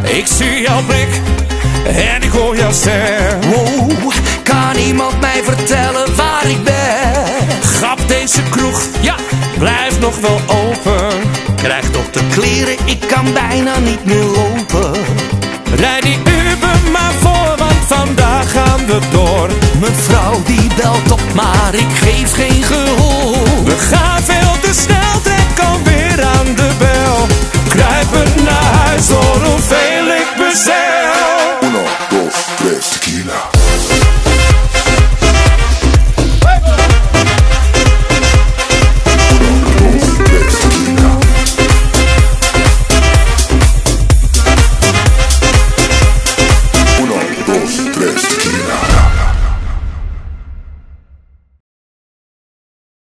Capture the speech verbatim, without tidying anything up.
Ik zie jouw blik en ik hoor jouw stem. Wow, kan iemand mij vertellen waar ik ben? Grap, deze kroeg, ja, blijft nog wel open. Krijg toch de kleren, ik kan bijna niet meer lopen. Rijd die Uber maar voor, want vandaag gaan we door. Mijn vrouw die belt op, maar ik geef geen gehoor. We gaan veel te snel.